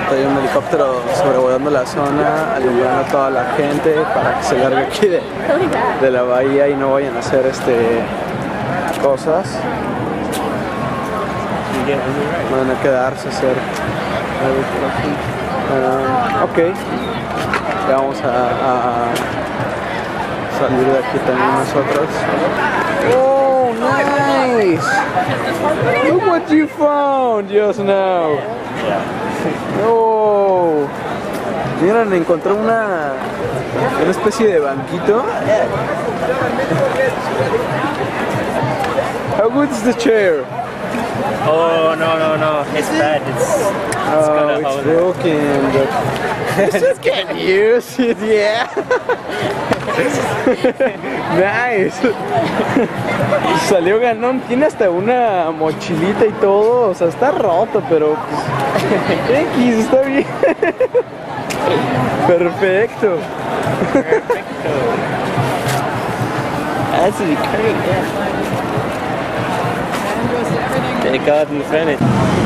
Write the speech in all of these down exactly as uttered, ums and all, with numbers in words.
momento hay un helicóptero sobrevolando la zona, alumbrando a toda la gente para que se largue aquí de, de la bahía y no vayan a hacer este cosas. Van a quedarse a hacer uh, ok, ya vamos a, a salir de aquí también nosotros. Oh, nice! Look what you found just now. Oh, miren, encontré una una especie de banquito. How good is the chair? Oh, no, no, no, it's bad. It's, it's oh, gonna it's hold broken. But you just can't use it, yeah. Nice. Salió ganón. Tiene hasta una mochilita y todo. O sea, está roto, pero pues, X, está bien. Perfecto. Perfecto. That's great, yeah. Thank God in front.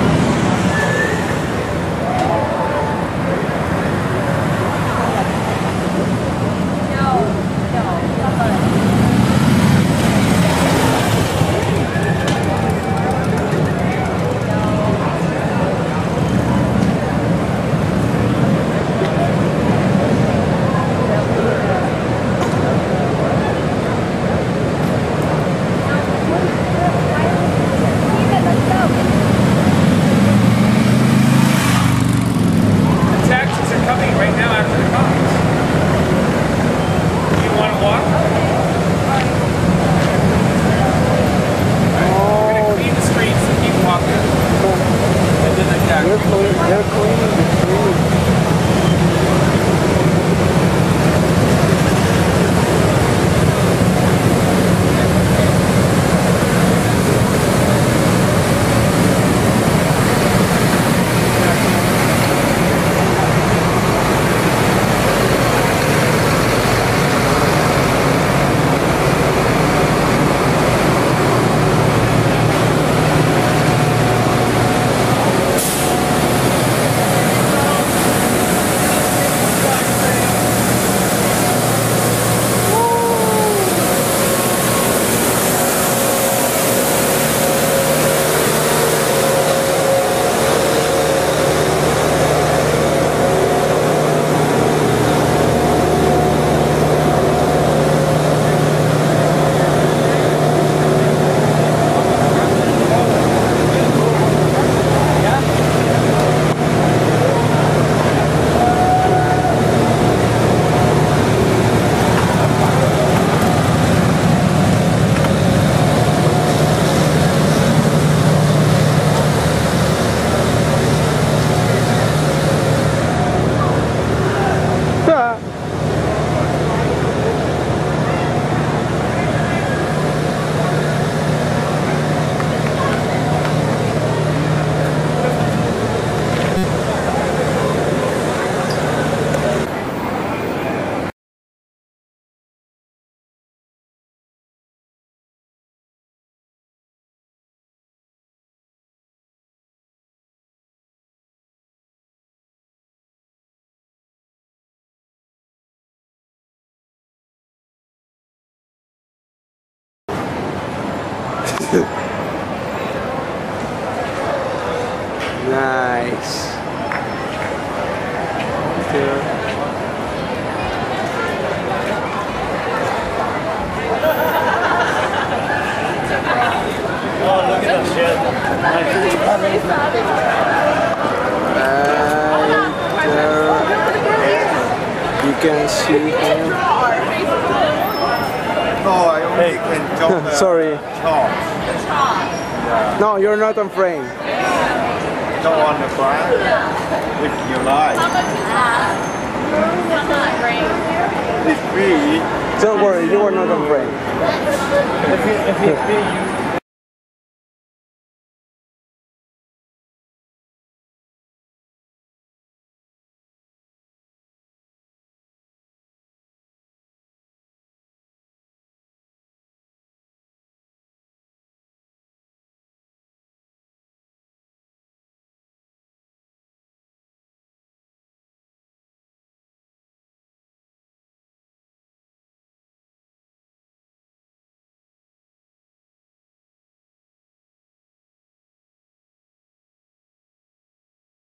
Nice. Oh, look at that shit. Right, uh, you can see him. No, I only hey. can jump the Sorry. top. No, you're not on frame. Don't want to cry with your life. It's free. Don't worry, you are not on frame. If, you, if it's free, you